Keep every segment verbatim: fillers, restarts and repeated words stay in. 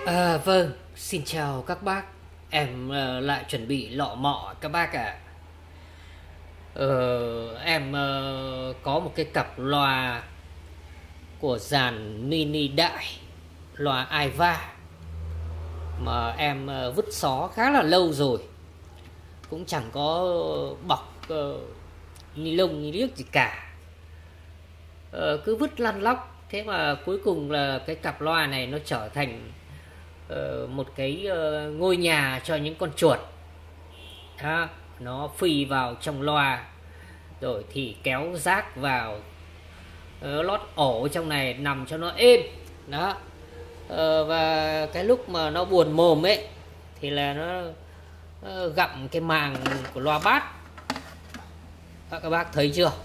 À, vâng, xin chào các bác. Em ờ, lại chuẩn bị lọ mọ các bác ạ. Ờ, em ờ, có một cái cặp loa của dàn mini đại, loa Aiva mà em ờ, vứt xó khá là lâu rồi, cũng chẳng có bọc uh, ni lông ni liếc gì cả. Ờ, cứ vứt lăn lóc, thế mà cuối cùng là cái cặp loa này nó trở thành uh, một cái uh, ngôi nhà cho những con chuột. Đó, nó phi vào trong loa rồi thì kéo rác vào, uh, lót ổ trong này nằm cho nó êm. Đó. Uh, và cái lúc mà nó buồn mồm ấy thì là nó uh, gặm cái màng của loa bass. Các, các bác thấy chưa?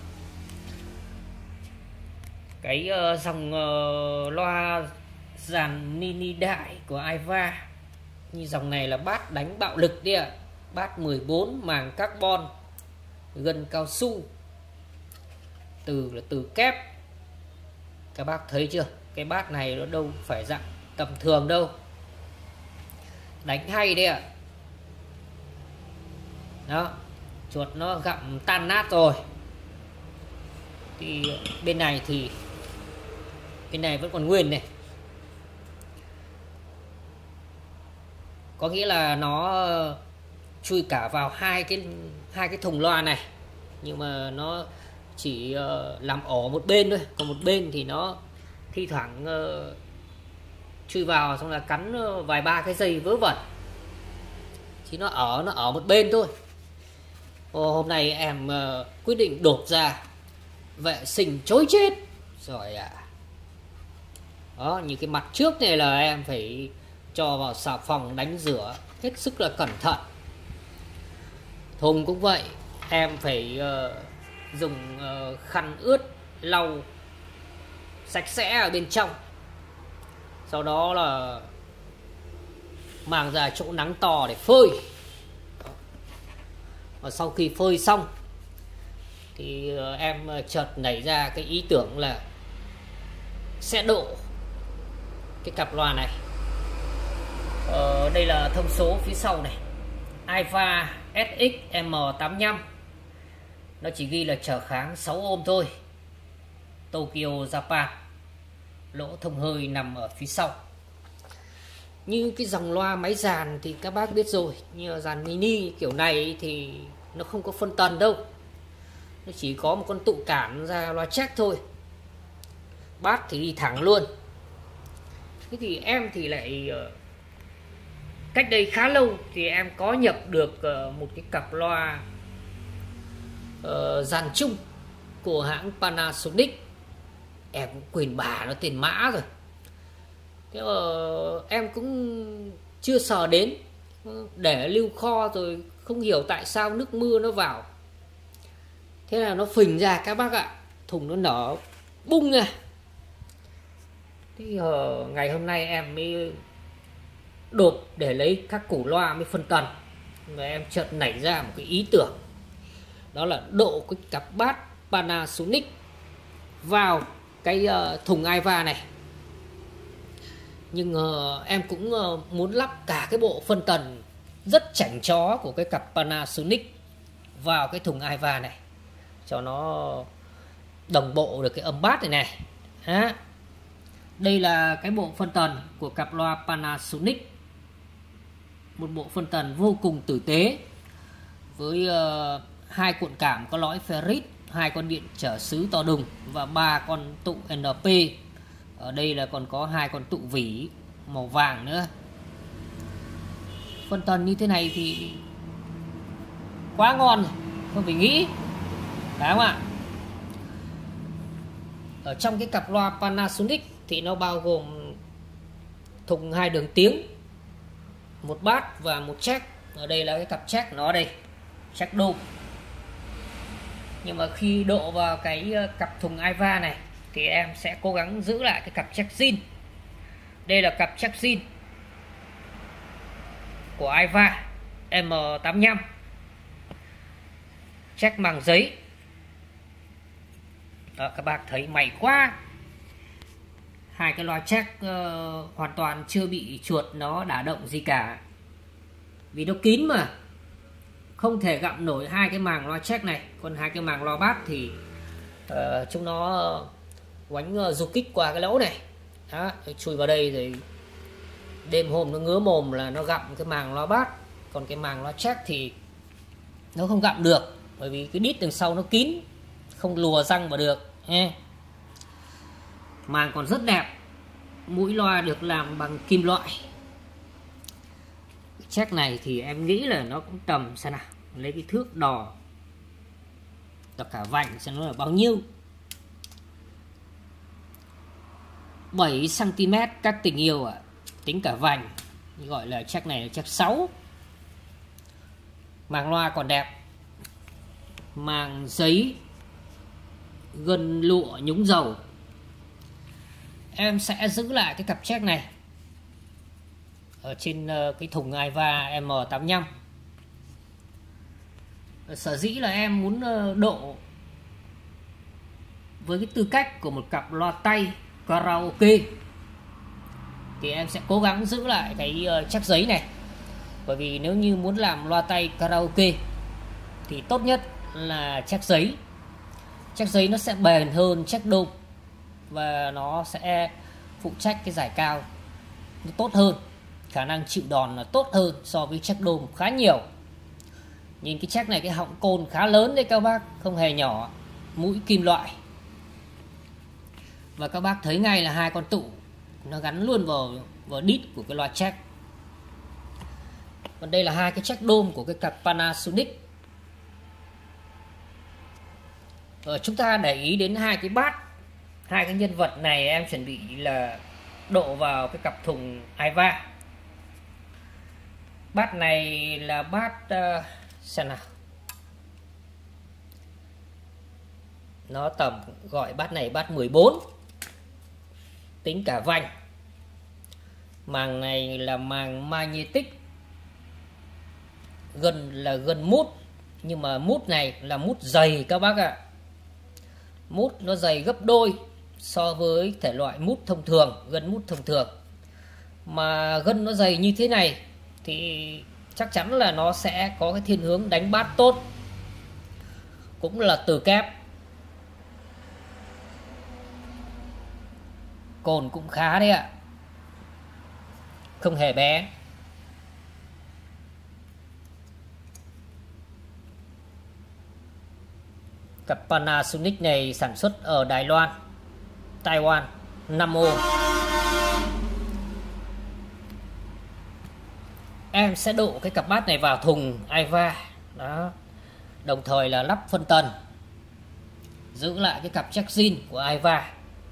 Cái uh, dòng uh, loa dàn mini đại của Aiva như dòng này là bass đánh bạo lực đi ạ. Bass mười bốn, màng carbon, gân cao su, từ là từ kép. Các bác thấy chưa? Cái bass này nó đâu phải dạng tầm thường đâu, đánh hay đấy ạ. Đó, chuột nó gặm tan nát rồi. Thì bên này thì bên này vẫn còn nguyên này, có nghĩa là nó chui cả vào hai cái hai cái thùng loa này, nhưng mà nó chỉ uh, làm ổ một bên thôi, còn một bên thì nó thi thoảng uh, chui vào xong là cắn uh, vài ba cái dây vớ vẩn, chỉ nó ở nó ở một bên thôi. Ô, hôm nay em uh, quyết định đột ra vệ sinh chối chết rồi ạ. À. Đó, như cái mặt trước này là em phải cho vào xà phòng đánh rửa hết sức là cẩn thận. Thùng cũng vậy, em phải uh, dùng uh, khăn ướt lau sạch sẽ ở bên trong, sau đó là mang ra chỗ nắng to để phơi. Và sau khi phơi xong thì uh, em chợt nảy ra cái ý tưởng là sẽ độ cái cặp loa này. Ờ, đây là thông số phía sau này, Aiva ét ích em tám lăm, nó chỉ ghi là trở kháng sáu ohm thôi, Tokyo Japan, lỗ thông hơi nằm ở phía sau. Như cái dòng loa máy dàn thì các bác biết rồi, như dàn mini kiểu này thì nó không có phân tần đâu, nó chỉ có một con tụ cản ra loa check thôi, bass thì đi thẳng luôn. Thế thì em thì lại cách đây khá lâu thì em có nhập được một cái cặp loa uh, dàn chung của hãng Panasonic, em cũng quên bà nó tên mã rồi. Thế mà em cũng chưa sờ đến, để lưu kho rồi không hiểu tại sao nước mưa nó vào, thế là nó phình ra các bác ạ, thùng nó nở bung ra. Thì uh, ngày hôm nay em mới đột để lấy các củ loa mới phân tần, và em chợt nảy ra một cái ý tưởng, đó là độ cái cặp bass Panasonic vào cái uh, thùng Aiva này. Nhưng uh, em cũng uh, muốn lắp cả cái bộ phân tần rất chảnh chó của cái cặp Panasonic vào cái thùng Aiva này, cho nó đồng bộ được cái âm bass này này. Hả? Đây là cái bộ phân tần của cặp loa Panasonic, một bộ phân tần vô cùng tử tế, với uh, hai cuộn cảm có lõi ferrit, hai con điện trở xứ to đùng và ba con tụ en pê. Ở đây là còn có hai con tụ vỉ màu vàng nữa. Phân tần như thế này thì quá ngon rồi, không phải nghĩ, phải không ạ? Ở trong cái cặp loa Panasonic thì nó bao gồm thùng hai đường tiếng, một bass và một check. Ở đây là cái cặp check nó đây, check đô. Nhưng mà khi độ vào cái cặp thùng Aiva này thì em sẽ cố gắng giữ lại cái cặp check zin. Đây là cặp check zin của Aiva em tám lăm, check màng giấy. Đó, các bác thấy mày quá. hai cái loa check uh, hoàn toàn chưa bị chuột nó đả động gì cả, vì nó kín mà, không thể gặm nổi hai cái màng loa check này. Còn hai cái màng loa bass thì uh, chúng nó quánh uh, du kích qua cái lỗ này đó, chui vào đây rồi đêm hôm nó ngứa mồm là nó gặm cái màng loa bass. Còn cái màng loa check thì nó không gặm được, bởi vì cái đít đằng sau nó kín, không lùa răng vào được. Màng còn rất đẹp, mũi loa được làm bằng kim loại. Check này thì em nghĩ là nó cũng tầm, xem nào, lấy cái thước đo tất cả vành xem nó là bao nhiêu. Bảy xăng ti mét các tình yêu ạ. À. Tính cả vành, gọi là check này là check sáu. Màng loa còn đẹp, màng giấy gân lụa nhúng dầu. Em sẽ giữ lại cái cặp check này ở trên cái thùng Aiva M tám mươi lăm. Sở dĩ là em muốn độ với cái tư cách của một cặp loa tay karaoke thì em sẽ cố gắng giữ lại cái check giấy này. Bởi vì nếu như muốn làm loa tay karaoke thì tốt nhất là check giấy. Check giấy nó sẽ bền hơn check đôm và nó sẽ phụ trách cái giải cao nó tốt hơn, khả năng chịu đòn là tốt hơn so với check đôm khá nhiều. Nhìn cái check này, cái họng côn khá lớn đấy các bác, không hề nhỏ, mũi kim loại. Và các bác thấy ngay là hai con tụ nó gắn luôn vào vào đít của cái loa check. Còn đây là hai cái check đôm của cái cặp Panasonic. Ờ, chúng ta để ý đến hai cái bát, hai cái nhân vật này em chuẩn bị là độ vào cái cặp thùng Aiva. Bát này là bát uh, xem nào, nó tầm, gọi bát này bát mười bốn, tính cả vành. Màng này là màng magnetic, gân là gân mút, nhưng mà mút này là mút dày các bác ạ. À. Mút nó dày gấp đôi so với thể loại mút thông thường, gân mút thông thường. Mà gân nó dày như thế này thì chắc chắn là nó sẽ có cái thiên hướng đánh bass tốt, cũng là từ kép. Cồn cũng khá đấy ạ, không hề bé. Cặp Panasonic này sản xuất ở Đài Loan, Taiwan, năm ô. Em sẽ độ cái cặp bass này vào thùng Aiva đó, đồng thời là lắp phân tần, giữ lại cái cặp check zin của Aiva.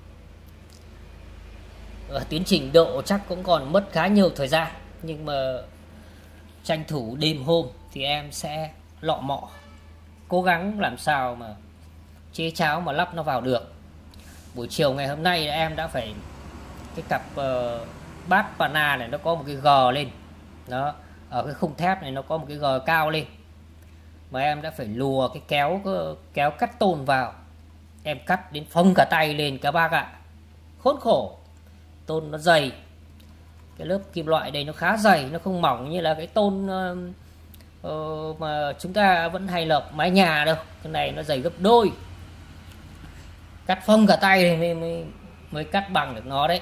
Ở tiến trình độ chắc cũng còn mất khá nhiều thời gian, nhưng mà tranh thủ đêm hôm thì em sẽ lọ mọ, cố gắng làm sao mà chế cháo mà lắp nó vào được. Buổi chiều ngày hôm nay em đã phải, cái cặp uh, bass Pana này nó có một cái gờ lên đó, ở cái khung thép này nó có một cái gờ cao lên, mà em đã phải lùa cái kéo kéo cắt tôn vào. Em cắt đến phông cả tay lên các bác ạ, khốn khổ. Tôn nó dày, cái lớp kim loại đây nó khá dày, nó không mỏng như là cái tôn uh, uh, mà chúng ta vẫn hay lợp mái nhà đâu. Cái này nó dày gấp đôi, cắt phông cả tay mới, mới, mới cắt bằng được nó đấy.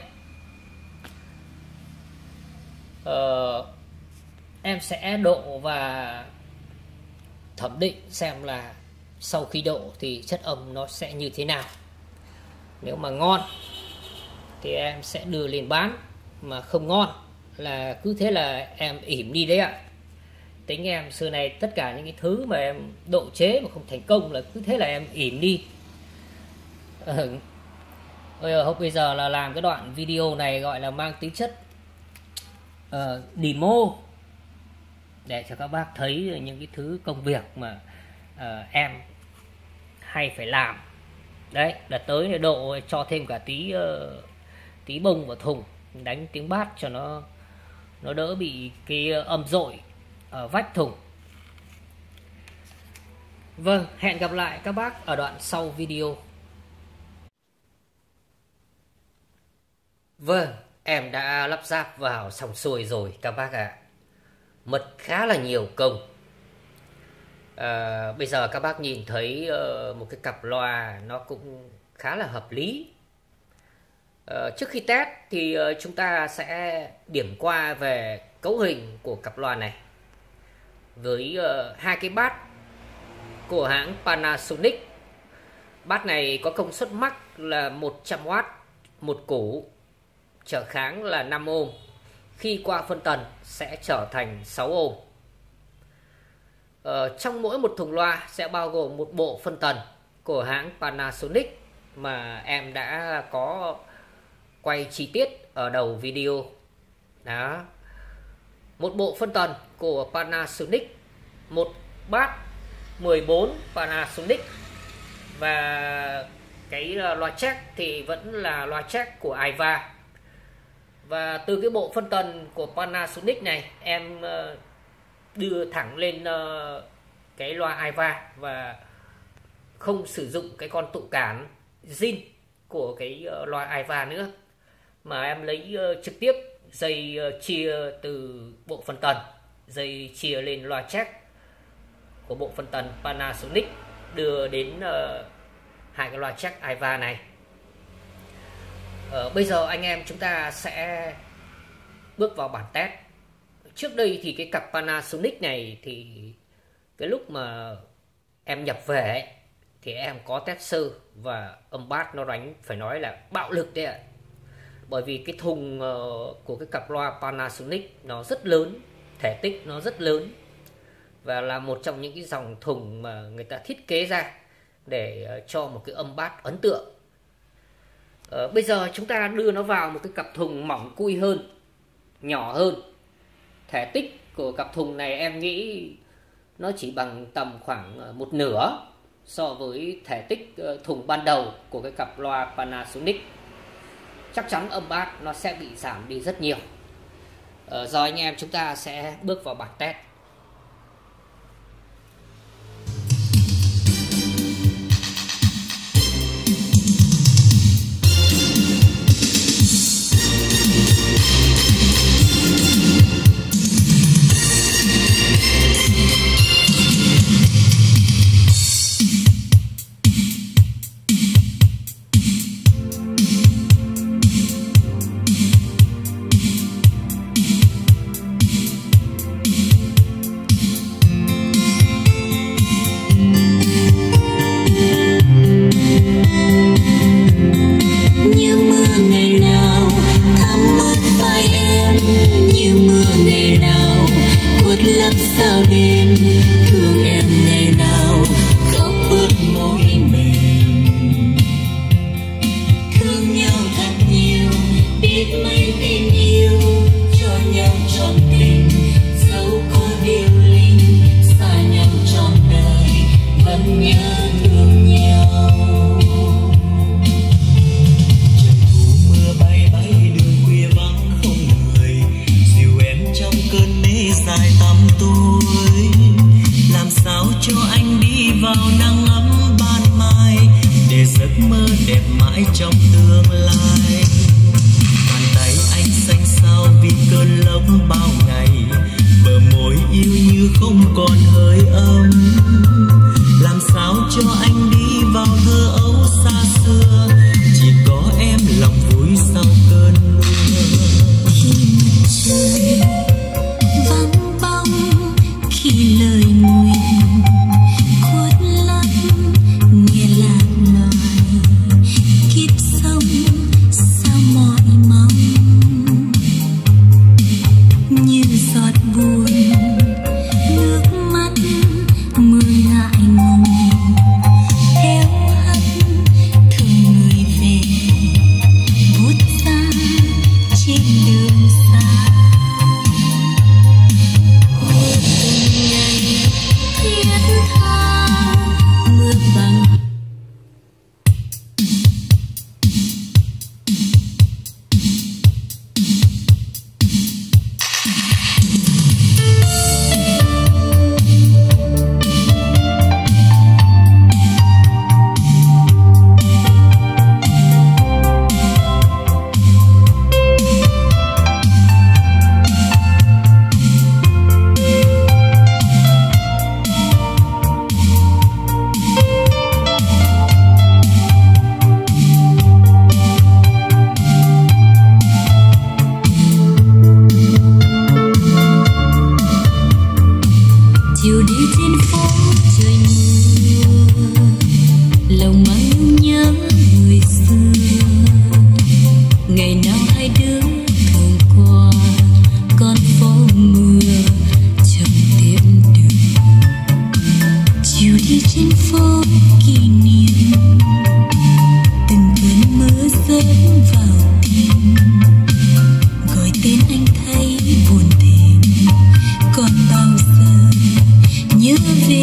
uh, Em sẽ độ và thẩm định xem là sau khi độ thì chất âm nó sẽ như thế nào. Nếu mà ngon thì em sẽ đưa lên bán, mà không ngon là cứ thế là em ỉm đi đấy ạ. Tính em xưa này tất cả những cái thứ mà em độ chế mà không thành công là cứ thế là em ỉm đi. Ừ. Bây giờ là làm cái đoạn video này gọi là mang tính chất uh, demo, để cho các bác thấy những cái thứ công việc mà uh, em hay phải làm. Đấy, là tới để độ cho thêm cả tí uh, tí bông vào thùng, đánh tiếng bass cho nó nó đỡ bị cái âm dội ở vách thùng. Vâng, hẹn gặp lại các bác ở đoạn sau video. Vâng, em đã lắp ráp vào xong xuôi rồi các bác ạ. Mất khá là nhiều công. à, Bây giờ các bác nhìn thấy uh, một cái cặp loa nó cũng khá là hợp lý. uh, Trước khi test thì uh, chúng ta sẽ điểm qua về cấu hình của cặp loa này. Với uh, hai cái bass của hãng Panasonic. Bass này có công suất max là một trăm oát một củ, trở kháng là năm ôm, khi qua phân tần sẽ trở thành sáu ôm. Ờ, trong mỗi một thùng loa sẽ bao gồm một bộ phân tần của hãng Panasonic mà em đã có quay chi tiết ở đầu video. Đó. Một bộ phân tần của Panasonic, một bass mười bốn Panasonic, và cái loa check thì vẫn là loa check của Aiva. Và từ cái bộ phân tần của Panasonic này em đưa thẳng lên cái loa Aiva và không sử dụng cái con tụ cản zin của cái loa Aiva nữa, mà em lấy trực tiếp dây chia từ bộ phân tần, dây chia lên loa check của bộ phân tần Panasonic đưa đến uh, hai cái loa check Aiva này. uh, Bây giờ anh em chúng ta sẽ bước vào bản test. Trước đây thì cái cặp Panasonic này thì cái lúc mà em nhập về ấy, thì em có test sơ và âm bass nó đánh phải nói là bạo lực đấy ạ. Bởi vì cái thùng uh, của cái cặp loa Panasonic nó rất lớn, thể tích nó rất lớn, và là một trong những cái dòng thùng mà người ta thiết kế ra để uh, cho một cái âm bass ấn tượng. uh, Bây giờ chúng ta đưa nó vào một cái cặp thùng mỏng cui hơn, nhỏ hơn. Thể tích của cặp thùng này em nghĩ nó chỉ bằng tầm khoảng một nửa so với thể tích uh, thùng ban đầu của cái cặp loa Panasonic. Chắc chắn âm bass nó sẽ bị giảm đi rất nhiều. uh, Giờ anh em chúng ta sẽ bước vào bản test. Sao đêm thương em ngày nào khóc bớt môi mềm, thương nhau thật nhiều, biết mấy tình yêu cho nhau trọn tình, dẫu có điều linh xa nhau trọn đời vẫn nhớ thương nhau. Trời thu mưa bay bay đường khuya vắng không người, dìu em trong cơn mê dài tăm tôi, làm sao cho anh đi vào nắng ấm ban mai để giấc mơ đẹp mãi trong tương lai. Bàn tay anh hai đứa thường qua con phố mưa trong tiễn đường, chiều đi trên phố kỷ niệm, từng cơn mưa rơi vào tim, gọi tên anh thấy buồn thêm, còn bao giờ nhớ về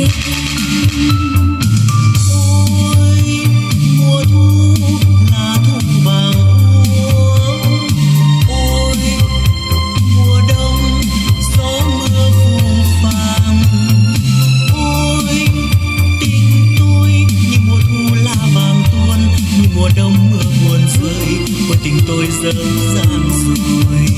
ôi mùa thu là thu vàng úa, ôi mùa đông gió mưa phù phàng, ôi tình tôi như mùa thu lá vàng tuôn, như mùa đông mưa buồn rơi, ôi tình tôi dở dang rồi.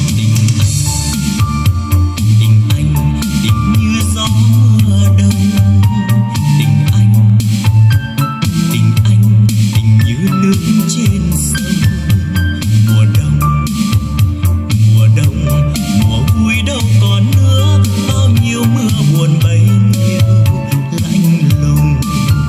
Tình anh, tình như gió mưa đông, tình anh, tình anh, tình như nước trên sông. Mùa đông, mùa đông, mùa vui đâu còn nữa, bao nhiêu mưa buồn bấy nhiêu lạnh lùng.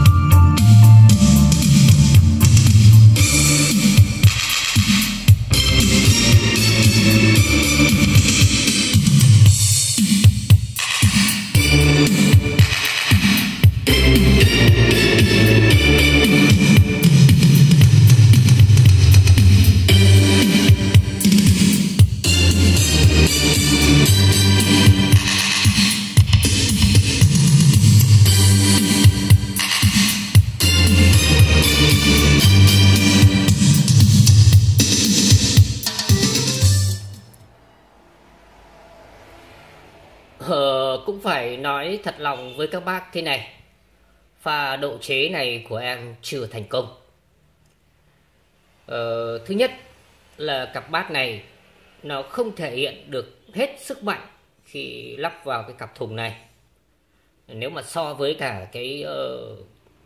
Ờ, cũng phải nói thật lòng với các bác thế này, pha độ chế này của em chưa thành công. Ờ, thứ nhất là cặp bát này nó không thể hiện được hết sức mạnh khi lắp vào cái cặp thùng này. Nếu mà so với cả cái uh,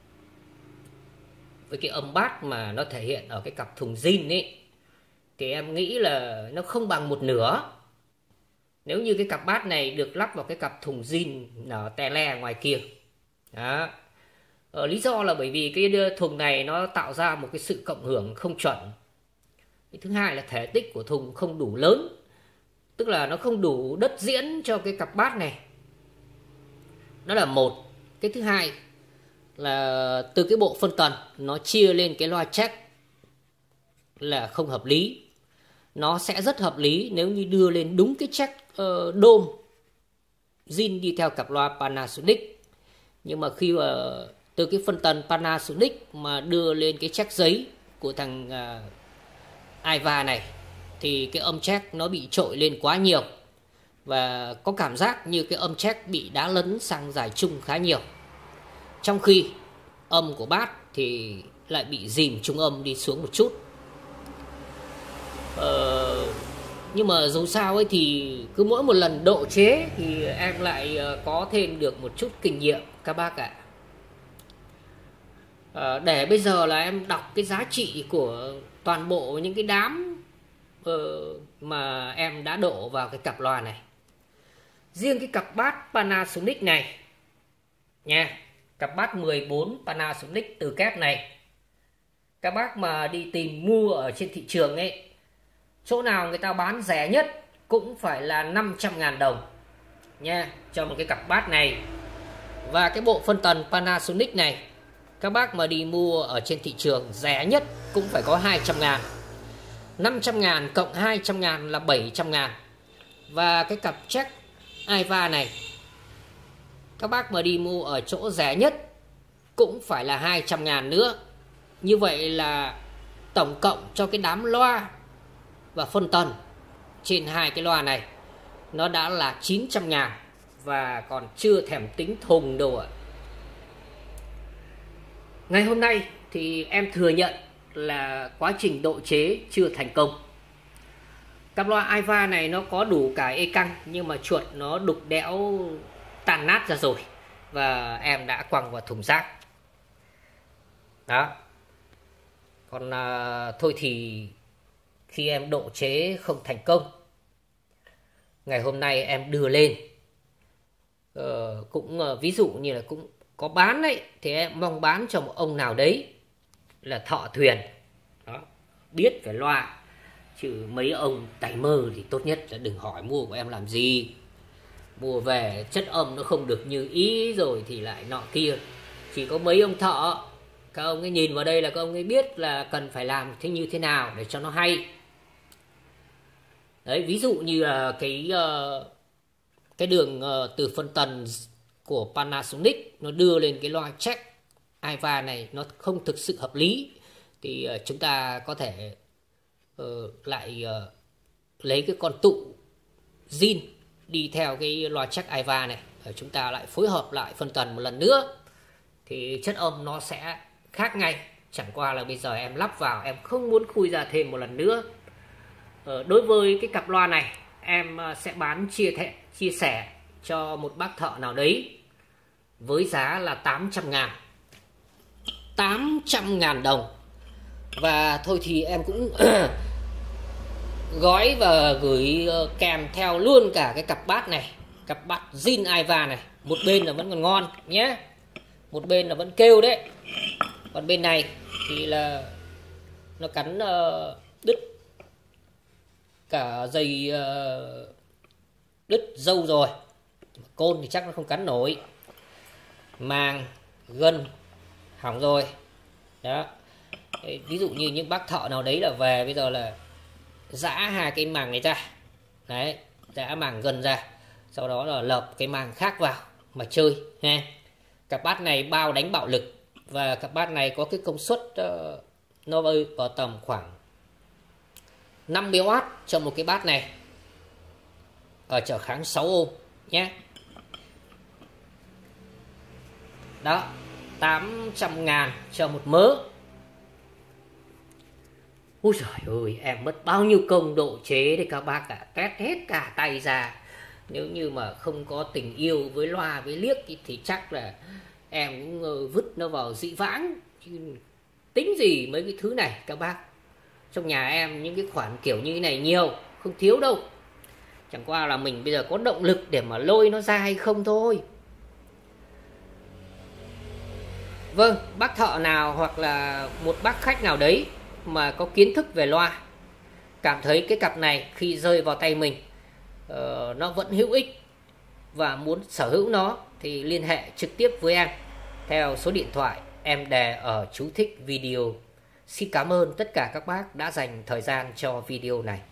với cái âm bát mà nó thể hiện ở cái cặp thùng zin ấy, thì em nghĩ là nó không bằng một nửa. Nếu như cái cặp bát này được lắp vào cái cặp thùng zin ở tè le ngoài kia đó. Ờ, lý do là bởi vì cái thùng này nó tạo ra một cái sự cộng hưởng không chuẩn. Cái thứ hai là thể tích của thùng không đủ lớn, tức là nó không đủ đất diễn cho cái cặp bát này. Đó là một. Cái thứ hai là từ cái bộ phân tần nó chia lên cái loa check là không hợp lý. Nó sẽ rất hợp lý nếu như đưa lên đúng cái check uh, đôm zin đi theo cặp loa Panasonic. Nhưng mà khi mà từ cái phân tần Panasonic mà đưa lên cái check giấy của thằng uh, Aiva này thì cái âm check nó bị trội lên quá nhiều, và có cảm giác như cái âm check bị đá lấn sang giải trung khá nhiều, trong khi âm của bass thì lại bị dìm trung âm đi xuống một chút. Ờ, nhưng mà dù sao ấy thì cứ mỗi một lần độ chế thì em lại có thêm được một chút kinh nghiệm các bác ạ. À, để bây giờ là em đọc cái giá trị của toàn bộ những cái đám uh, mà em đã đổ vào cái cặp loa này. Riêng cái cặp bass Panasonic này nha, cặp bass mười bốn Panasonic từ kép này, các bác mà đi tìm mua ở trên thị trường ấy, chỗ nào người ta bán rẻ nhất cũng phải là năm trăm ngàn đồng nha, cho một cái cặp bass này. Và cái bộ phân tần Panasonic này, các bác mà đi mua ở trên thị trường rẻ nhất cũng phải có hai trăm ngàn. Năm trăm ngàn cộng hai trăm ngàn là bảy trăm ngàn. Và cái cặp check Aiva này, các bác mà đi mua ở chỗ rẻ nhất cũng phải là hai trăm ngàn nữa. Như vậy là tổng cộng cho cái đám loa và phân tần trên hai cái loa này nó đã là chín trăm ngàn, và còn chưa thèm tính thùng đâu ạ. Ngày hôm nay thì em thừa nhận là quá trình độ chế chưa thành công. Cặp loa Aiva này nó có đủ cả e căng, nhưng mà chuột nó đục đẽo tan nát ra rồi, và em đã quăng vào thùng rác. Đó. Còn à, thôi thì khi em độ chế không thành công, ngày hôm nay em đưa lên ờ, cũng uh, ví dụ như là cũng có bán đấy, thì em mong bán cho một ông nào đấy là thợ thuyền đó, biết về loa, Chứ mấy ông tay mơ thì tốt nhất là đừng hỏi mua của em làm gì. Mua về chất âm nó không được như ý rồi thì lại nọ kia. Chỉ có mấy ông thợ, các ông ấy nhìn vào đây là các ông ấy biết là cần phải làm thế như thế nào để cho nó hay. Đấy, ví dụ như là cái uh, cái đường uh, từ phân tần của Panasonic nó đưa lên cái loa check Aiva này nó không thực sự hợp lý, thì uh, chúng ta có thể uh, lại uh, lấy cái con tụ zin đi theo cái loa check Aiva này, uh, chúng ta lại phối hợp lại phân tần một lần nữa thì chất âm nó sẽ khác ngay. Chẳng qua là bây giờ em lắp vào em không muốn khui ra thêm một lần nữa. uh, Đối với cái cặp loa này em uh, sẽ bán chia, thẻ, chia sẻ cho một bác thợ nào đấy với giá là tám trăm ngàn tám trăm ngàn đồng. Và thôi thì em cũng gói và gửi kèm theo luôn cả cái cặp bát này, cặp bát zin Aiva này. Một bên là vẫn còn ngon nhé, một bên là vẫn kêu đấy, còn bên này thì là nó cắn uh, đứt cả dây uh, đứt dâu rồi. Côn thì chắc nó không cắn nổi, màng gân hỏng rồi đó. Ví dụ như những bác thợ nào đấy là về bây giờ là giã hai cái màng này ra, đấy, giã màng gân ra, sau đó là lợp cái màng khác vào mà chơi ha. Cặp bát này bao đánh bạo lực, và cặp bát này có cái công suất uh, nó vào tầm khoảng năm mươi oát cho một cái bát này, ở trở kháng sáu ôm nhé. Đó, tám trăm ngàn cho một mớ. Úi giời ơi, em mất bao nhiêu công độ chế để các bác cả test hết cả tay ra. Nếu như mà không có tình yêu với loa với liếc thì chắc là em cũng vứt nó vào dĩ vãng. Chứ tính gì mấy cái thứ này các bác. Trong nhà em những cái khoản kiểu như thế này nhiều, không thiếu đâu. Chẳng qua là mình bây giờ có động lực để mà lôi nó ra hay không thôi. Vâng, bác thợ nào hoặc là một bác khách nào đấy mà có kiến thức về loa, cảm thấy cái cặp này khi rơi vào tay mình uh, nó vẫn hữu ích và muốn sở hữu nó thì liên hệ trực tiếp với em theo số điện thoại em đề ở chú thích video. Xin cảm ơn tất cả các bác đã dành thời gian cho video này.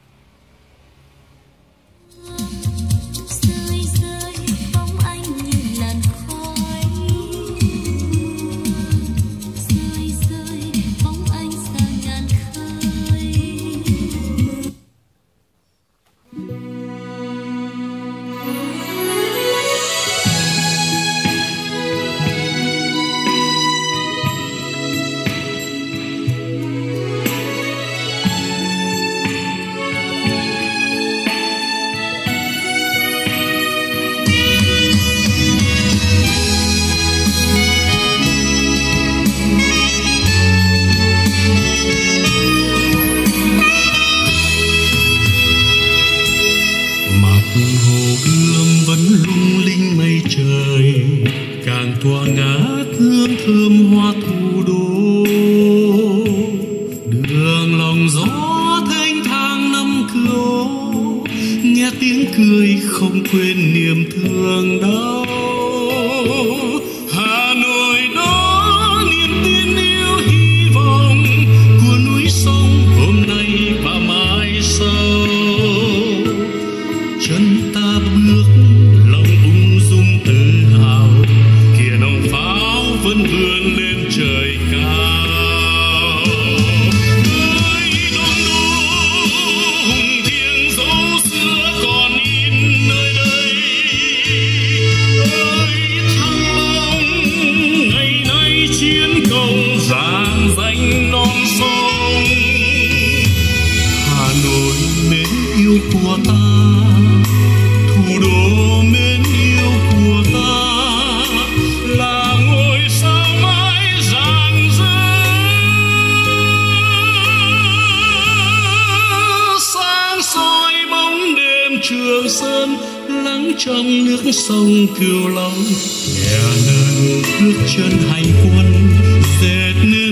Tỏa ngát hương thơm hoa thủ đô, đường lòng gió thanh thang năm cửa, nghe tiếng cười không quên niềm thương đau. Hà Nội đó niềm tin yêu hy vọng của núi sông hôm nay và mai sau. Chân ta bước lòng ung dung tự hào, vẫn vươn lên trời cao. Ơi Đông Đô hùng thiêng dấu xưa còn in nơi đây. Ơi Thăng Long ngày nay chiến công dàn danh non sông. Hà Nội mến yêu của ta, thủ đô mến yêu của ta, là ngôi sao mãi rạng rỡ sáng soi bóng đêm Trường Sơn lắng trong nước sông Cửu Long. Nghe lần bước chân hành quân dệt nên